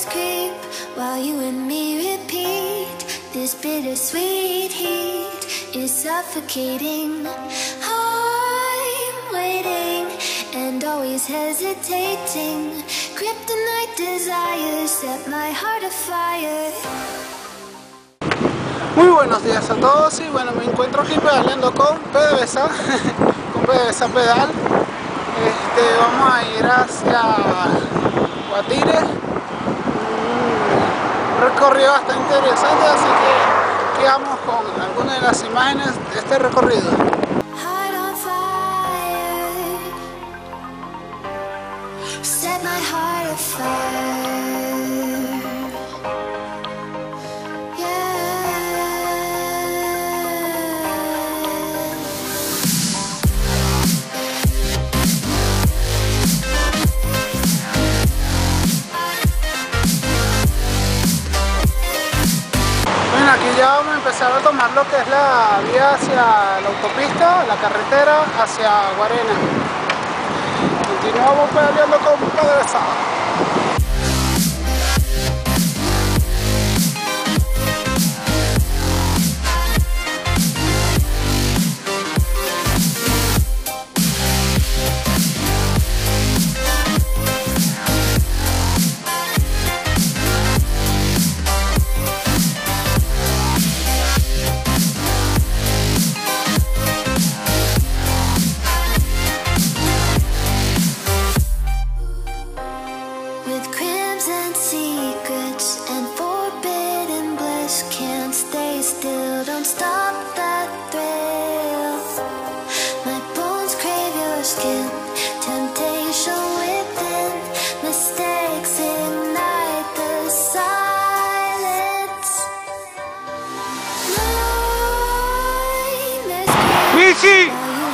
Memories creep while you and me repeat. This bittersweet heat is suffocating. I'm waiting and always hesitating. Kryptonite desires set my heart afire. Muy buenos días a todos y bueno, me encuentro aquí pedaleando con PDVSA, con PDVSA pedal. Vamos a ir hacia Guatire, un recorrido bastante interesante, así que quedamos con algunas de las imágenes de este recorrido. Heart on fire, set my heart afire. Aquí ya vamos a empezar a tomar lo que es la vía hacia la autopista, la carretera hacia Guarena. Continuamos pedaleando con PDVSA. Don't stop that thrill. My bones crave your skin. Temptation within. Mistakes ignite the silence. ¡Michi!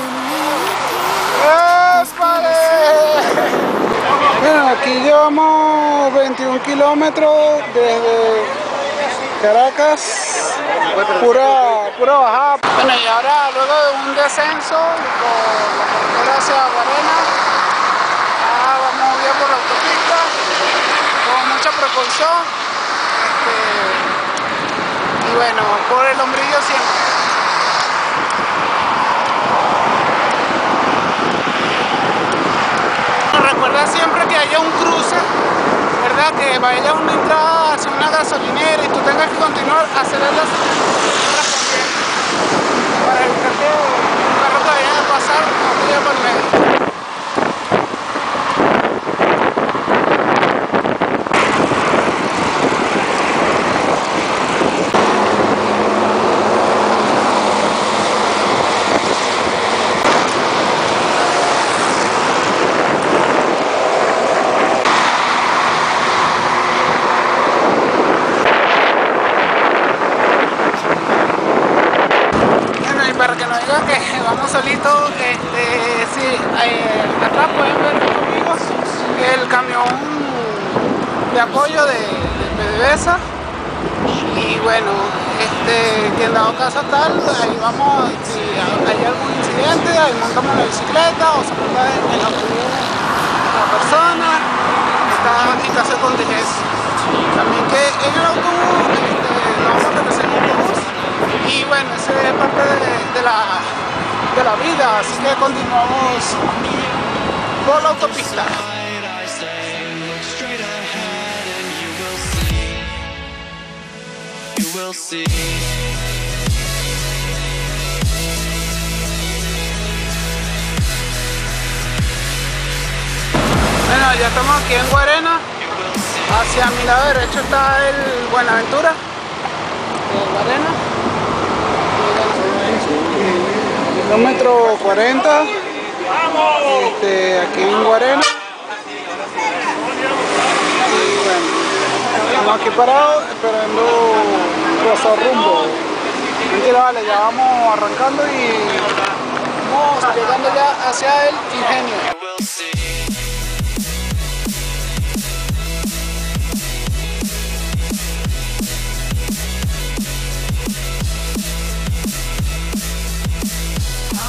Bueno, aquí llevamos 21 kilómetros desde Caracas. Pura bajada. Bueno, y ahora luego de un descenso por la carretera hacia Guarena, vamos bien por la autopista con mucha precaución, y bueno, por el hombrillo siempre. Recuerda siempre que haya un cruce, ¿verdad? Que vaya una entrada hacia una gasolinera y tú tengas que continuar a acelerar las para evitar que un carro que vaya a pasar no vaya por medio. Para que no digan que vamos solitos, sí, atrás pueden ver conmigo el camión de apoyo de PDVSA, y bueno, que en dado caso tal, ahí vamos, si hay algún incidente, ahí montamos la bicicleta o se monta en la la persona, está en caso de contingencia. También que en el autobús no vamos a regresar en el autobús. Y bueno, esa es parte de la vida, así que continuamos por la autopista. Bueno, ya estamos aquí en Guarena. Hacia mi lado derecho está el Buenaventura de Guarena. Kilómetro 40, aquí en Guarena. Y bueno, estamos aquí parados esperando nuestro rumbo. Mentira, vale, ya vamos arrancando y vamos llegando ya hacia el Ingenio.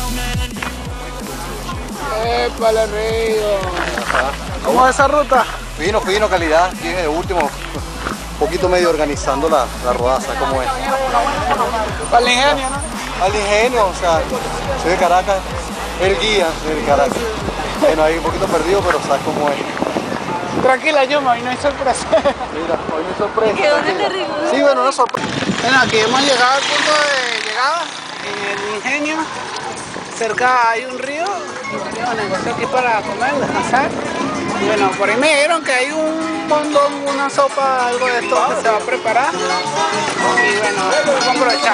Épale, Río. ¿Cómo es esa ruta? Fino, calidad, tiene de último. Un poquito medio organizando la rodaza, como es. Para el ingenio, ¿no? Al ingenio, o sea, soy de Caracas, el guía de Caracas. Bueno, ahí un poquito perdido, pero sabes cómo es. Tranquila, Yuma, hoy no hay sorpresa. Mira, hoy no hay sorpresa. Quedó terrible. Sí, bueno, una sorpresa. Bueno, aquí hemos llegado al punto de llegada, en el ingenio. Cerca hay un río, y bueno, negocio aquí para comer, descansar. Y bueno, por ahí me dijeron que hay un fondón, una sopa, algo de esto que se va a preparar. Y bueno, vamos a aprovechar.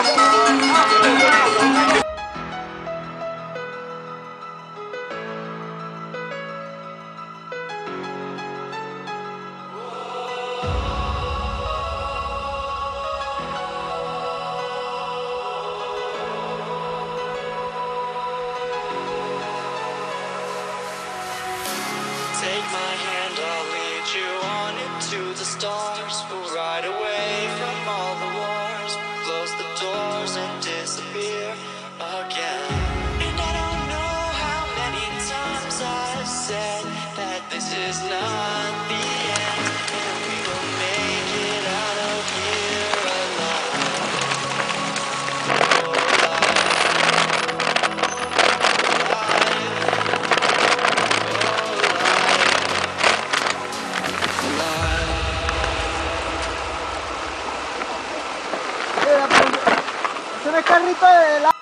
Take my hand, I'll lead you on into the stars. We'll ride away from all the wars, close the doors and disappear again. And I don't know how many times I've said that this is not the end, and we will make it out of here alive. Es un carrito de helado.